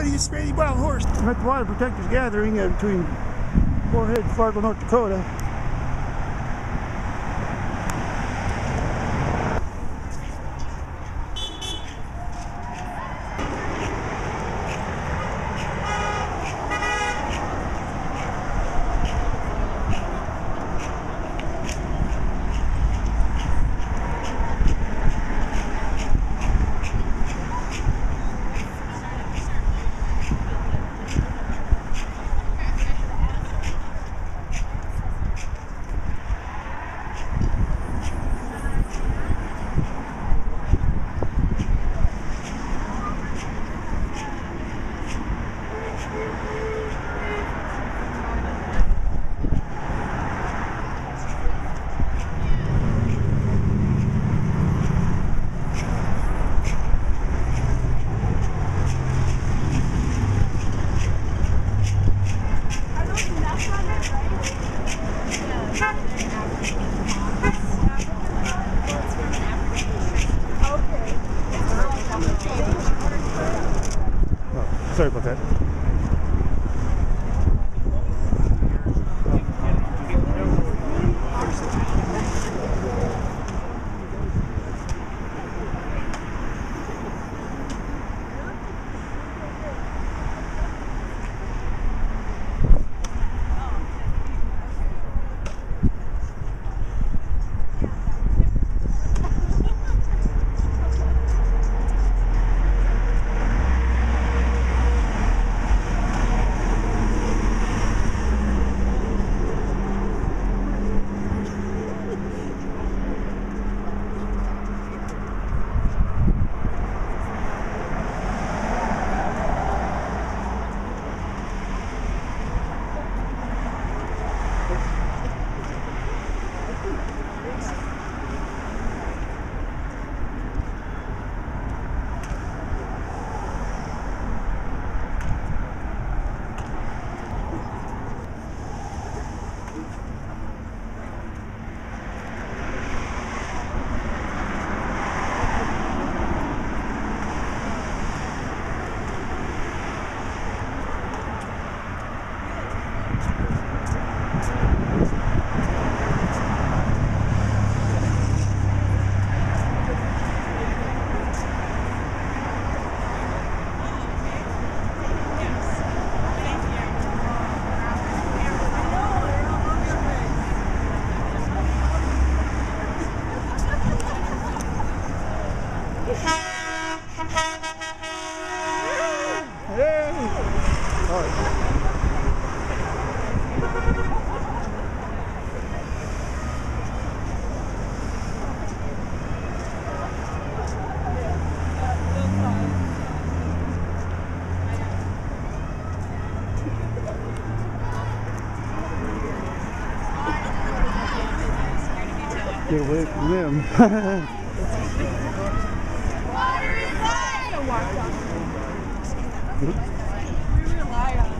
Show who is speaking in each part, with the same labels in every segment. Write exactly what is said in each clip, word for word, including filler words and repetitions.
Speaker 1: you just sprayed the wild horse.
Speaker 2: I'm at the Water Protectors Gathering uh, between Moorhead and Fargo, North Dakota. Sorry about that. Get away from them.
Speaker 3: Water is life! We rely on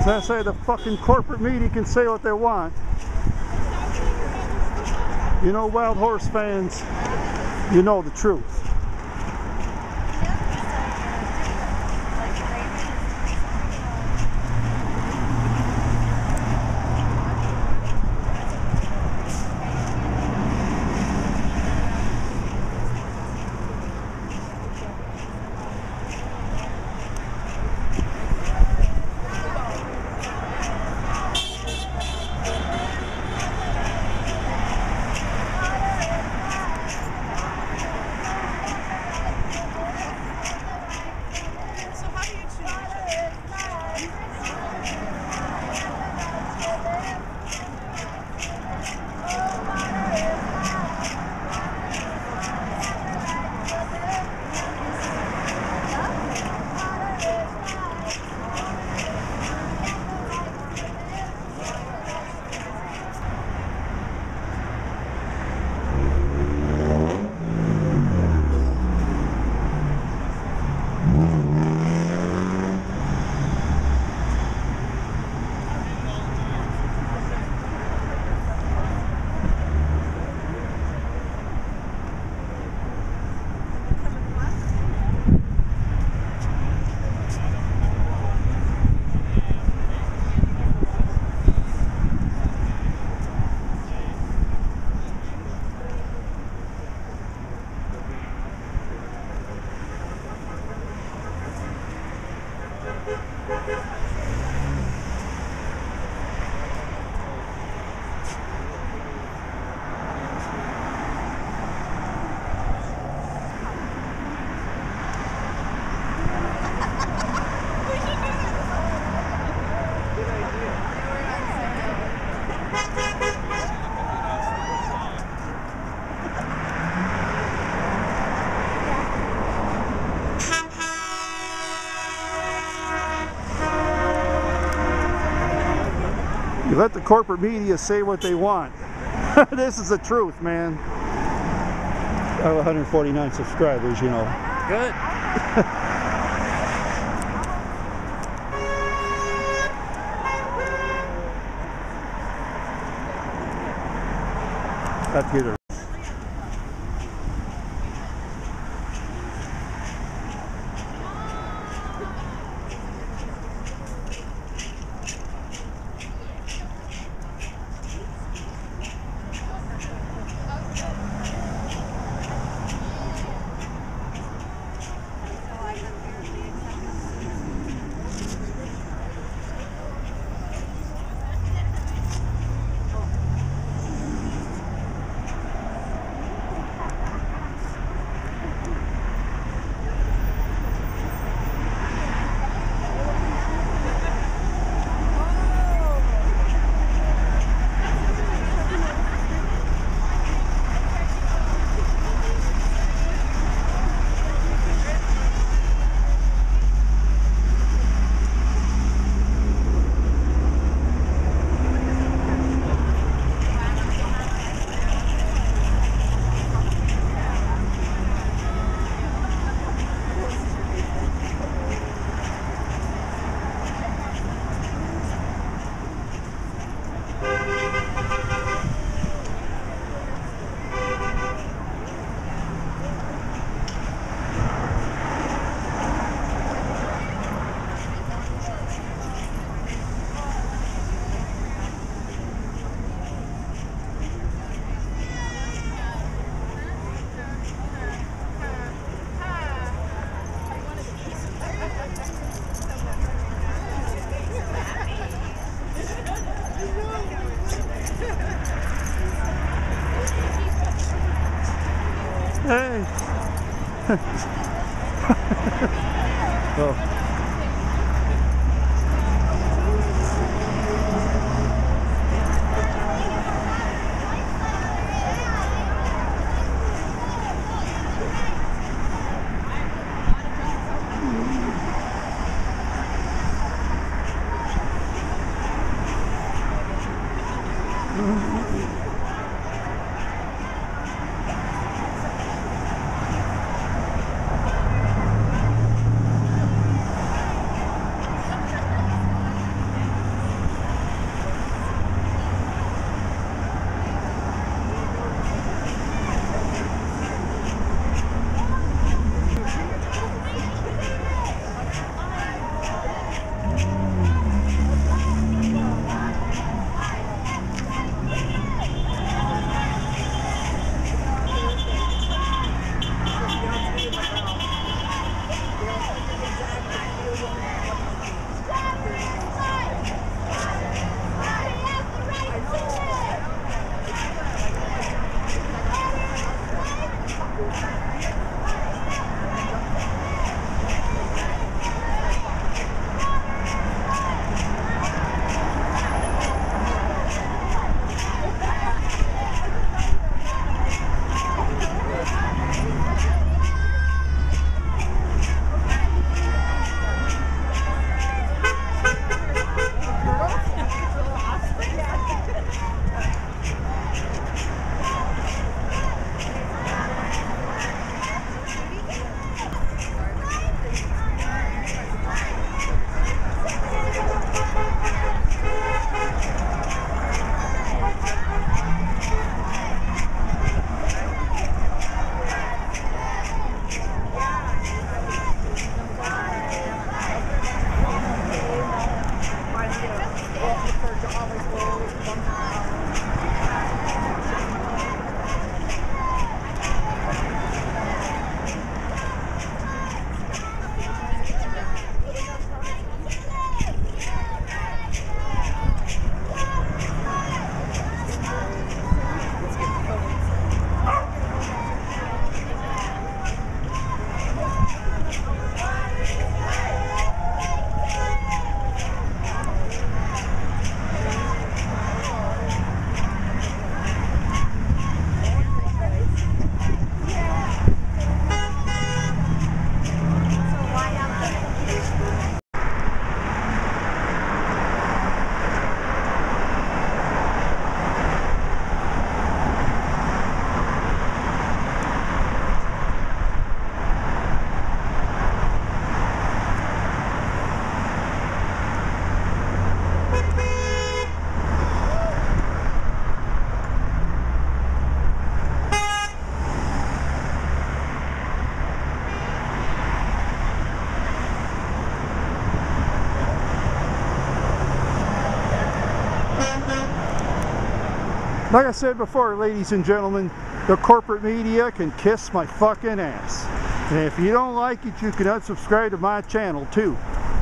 Speaker 2: I say the fucking corporate media can say what they want. You know, wild horse fans, you know the truth. You let the corporate media say what they want. This is the truth, man. I have one hundred forty-nine subscribers, you know.
Speaker 1: Good.
Speaker 2: Got to get her. Hey! Oh. Like I said before, ladies and gentlemen, the corporate media can kiss my fucking ass. And if you don't like it, you can unsubscribe to my channel too.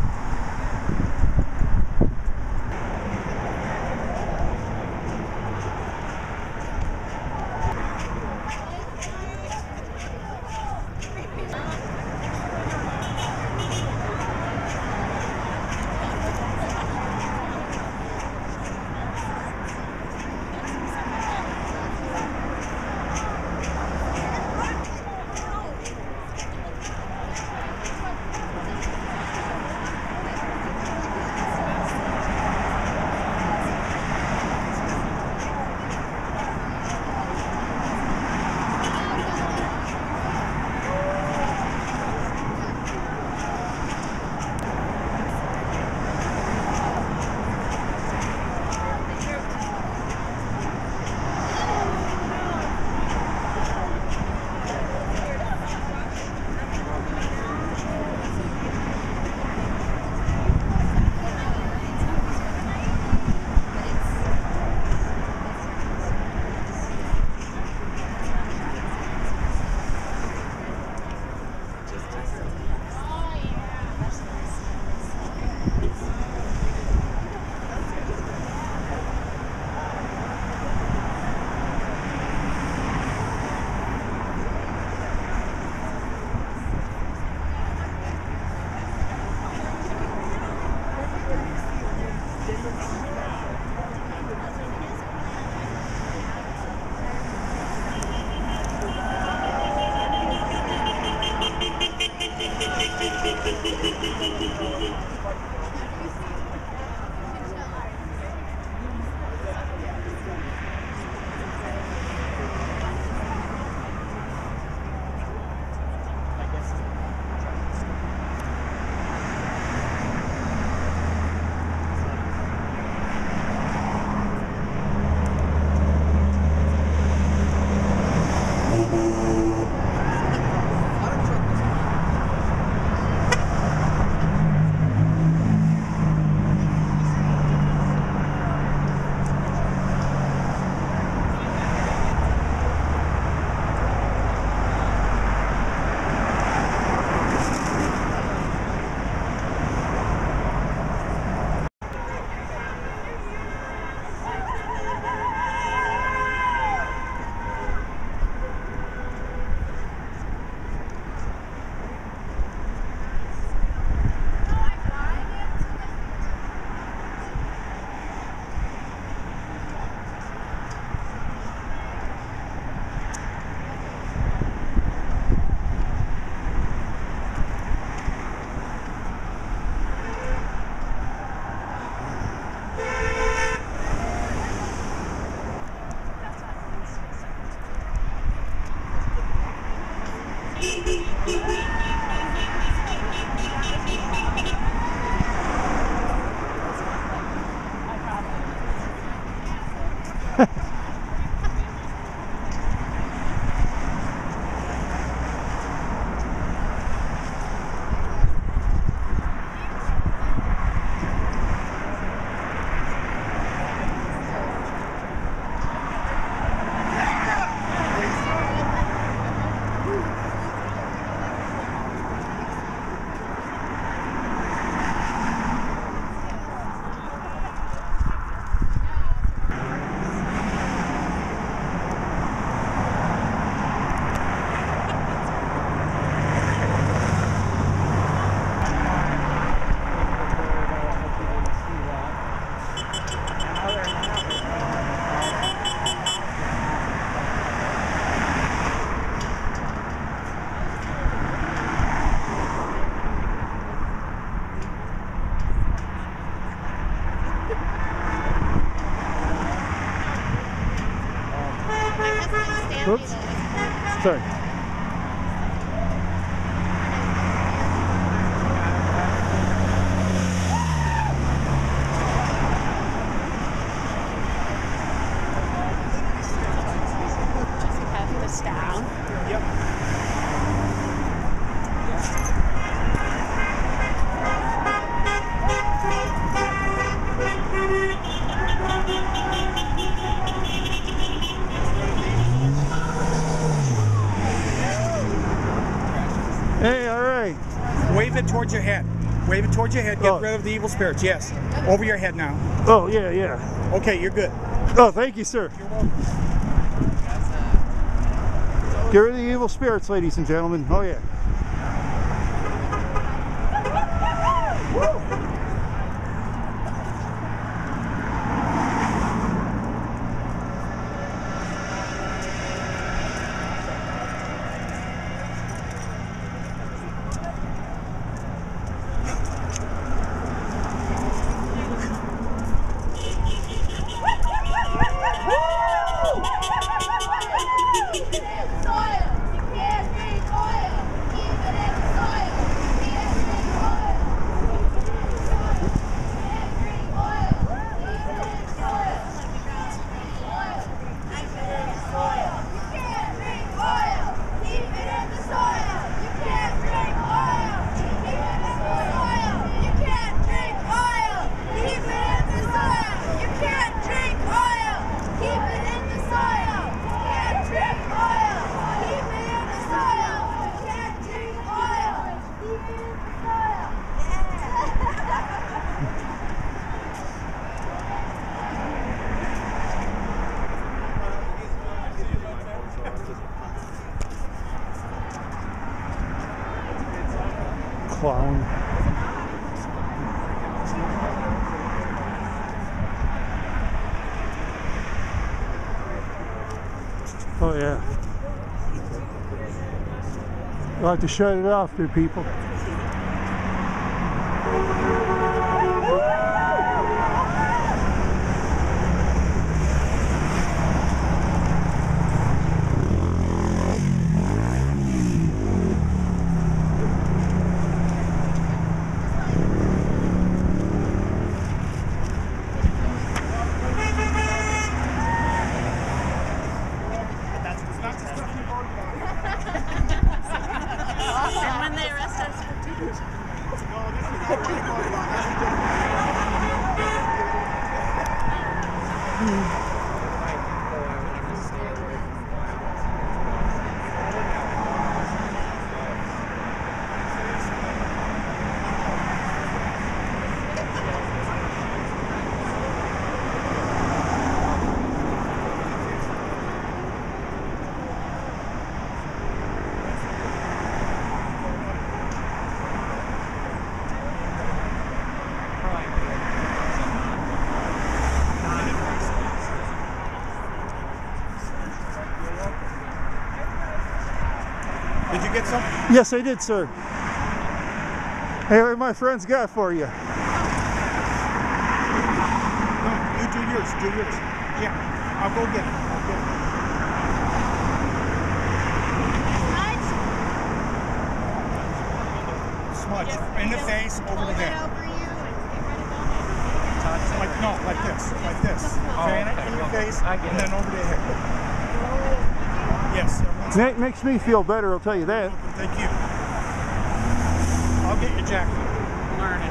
Speaker 2: Oops. Sorry.
Speaker 3: Have this down.
Speaker 2: Yep.
Speaker 1: Wave it towards your head. Wave it towards your head. Get
Speaker 2: Oh.
Speaker 1: rid of the evil spirits. Yes. Over your head now.
Speaker 2: Oh, yeah, yeah.
Speaker 1: Okay, you're good.
Speaker 2: Oh, thank you, sir.
Speaker 1: You're welcome.
Speaker 2: Get rid of the evil spirits, ladies and gentlemen. Oh, yeah. Clown. Oh yeah. You'll have to shut it off there, people.
Speaker 3: And when they arrest us for teaching.
Speaker 1: Did you get some?
Speaker 2: Yes, I did, sir. Hey, what my friends got for you?
Speaker 1: No, you do yours. Do yours. Yeah, I'll go get it. I'll get it. Smudge in the face, over the head. Like no, like this, like this. Okay, in the face, and then over the head. Yes.
Speaker 2: That makes me feel better, I'll tell you that.
Speaker 1: Thank you. I'll get your jacket. Learning.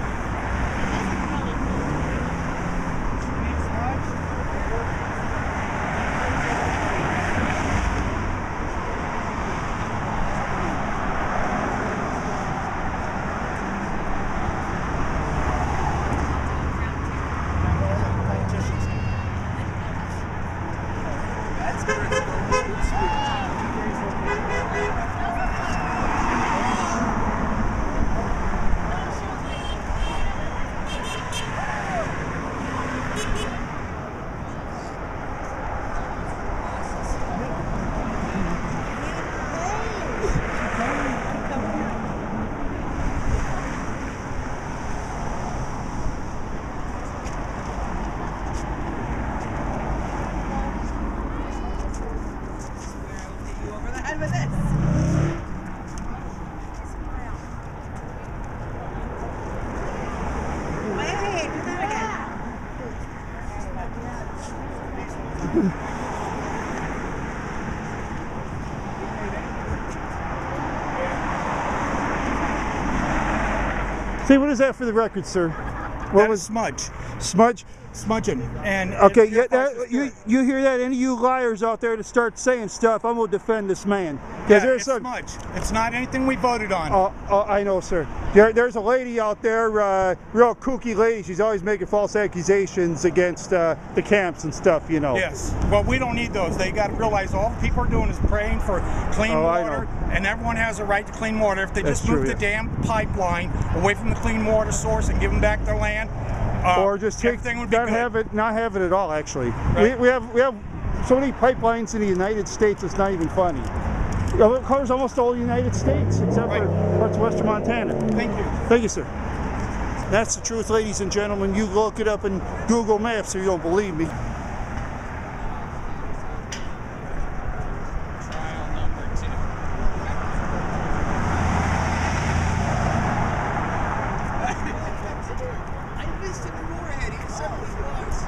Speaker 3: With this. Wait, do that again.
Speaker 2: See, what is that for the record, sir? What
Speaker 1: That
Speaker 2: was
Speaker 1: is smudge.
Speaker 2: smudge?
Speaker 1: smudging. And
Speaker 2: Okay,
Speaker 1: and
Speaker 2: yeah,
Speaker 1: your price
Speaker 2: that,
Speaker 1: is
Speaker 2: you
Speaker 1: good.
Speaker 2: you hear that? Any of you liars out there to start saying stuff, I'm gonna defend this man.
Speaker 1: Yeah,
Speaker 2: Because there's
Speaker 1: it's
Speaker 2: some.
Speaker 1: smudge. It's not anything we voted on.
Speaker 2: Uh, uh, I know, sir. There, there's a lady out there, uh, real kooky lady. She's always making false accusations against uh, the camps and stuff, you know.
Speaker 1: Yes. Well, we don't need those. They got to realize all people are doing is praying for clean
Speaker 2: Oh, I
Speaker 1: water,
Speaker 2: know.
Speaker 1: and everyone has a right to clean water. If they
Speaker 2: That's
Speaker 1: just move
Speaker 2: true,
Speaker 1: the
Speaker 2: yeah.
Speaker 1: damn pipeline away from the clean water source and give them back their land, uh,
Speaker 2: Or just take
Speaker 1: everything would be
Speaker 2: not
Speaker 1: good.
Speaker 2: have it, not have it at all. Actually,
Speaker 1: Right.
Speaker 2: we, we have we have so many pipelines in the United States. It's not even funny. It covers almost all the United States except
Speaker 1: Right.
Speaker 2: for parts of western Montana.
Speaker 1: Thank you.
Speaker 2: Thank you, sir. That's the truth, ladies and gentlemen. You look it up in Google Maps, or you don't believe me.
Speaker 4: Trial number two. I missed him in Moorhead. He said he was.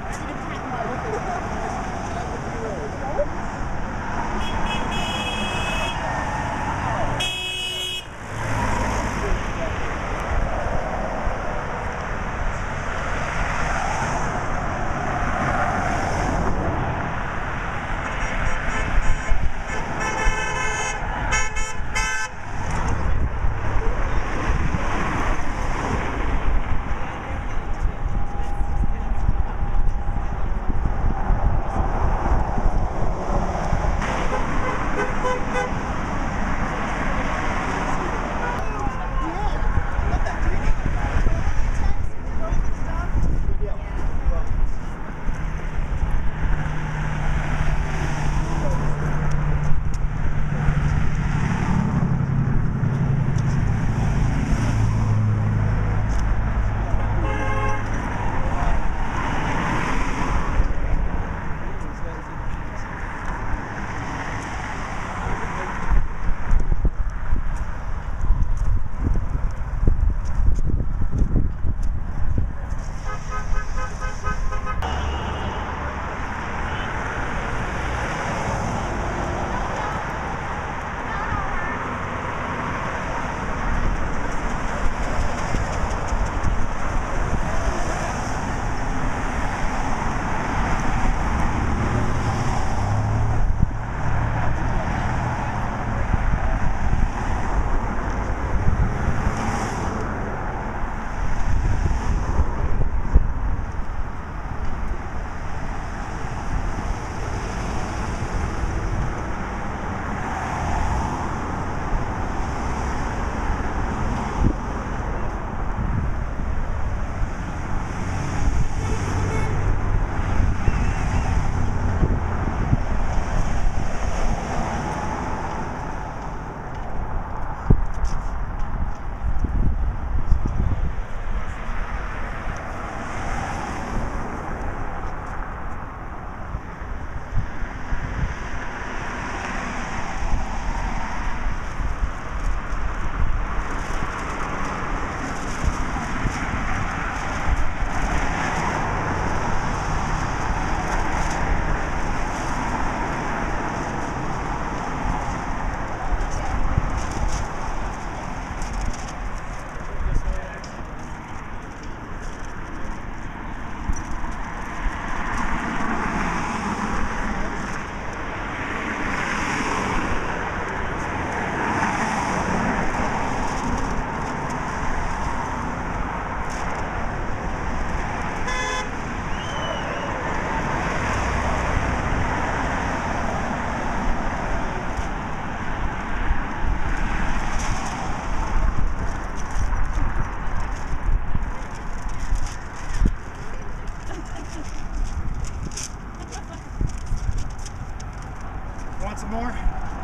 Speaker 1: Want some more?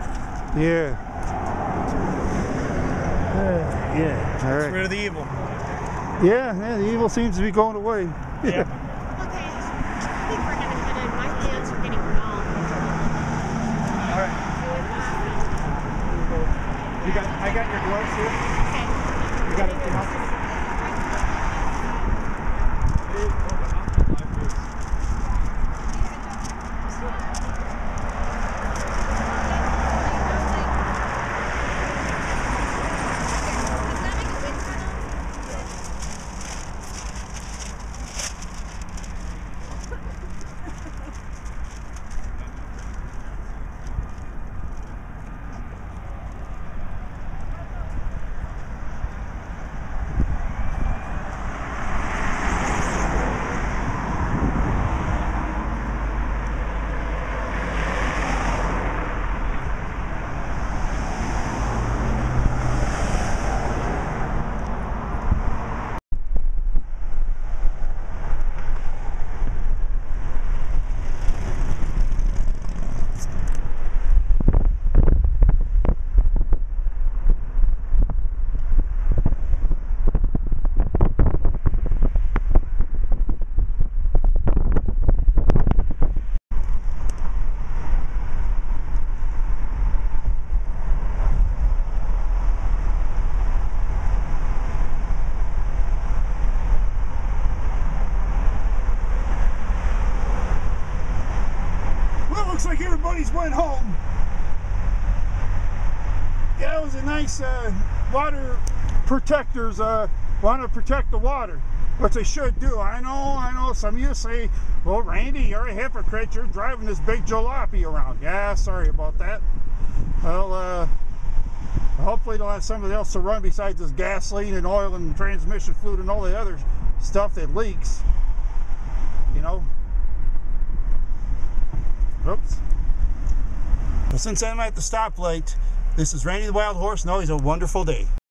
Speaker 2: Yeah. Uh, yeah. All
Speaker 1: Get
Speaker 2: right.
Speaker 1: rid of the evil.
Speaker 2: Yeah, yeah. The evil seems to be going away.
Speaker 1: Yeah.
Speaker 3: Okay, I think we're gonna head in. My hands are getting numb.
Speaker 1: All right. You got. I got your gloves here.
Speaker 3: Okay.
Speaker 1: You got everything else?
Speaker 2: buddies went home. Yeah, it was a nice uh, water protectors uh, want to protect the water, which they should do. I know, I know. Some of you say, well, Randy, you're a hypocrite. You're driving this big jalopy around. Yeah, sorry about that. Well, uh, hopefully they'll have something else to run besides this gasoline and oil and transmission fluid and all the other stuff that leaks. You know? Oops. Well, since I'm at the stoplight, this is Randy the Wild Horse, and always a wonderful day.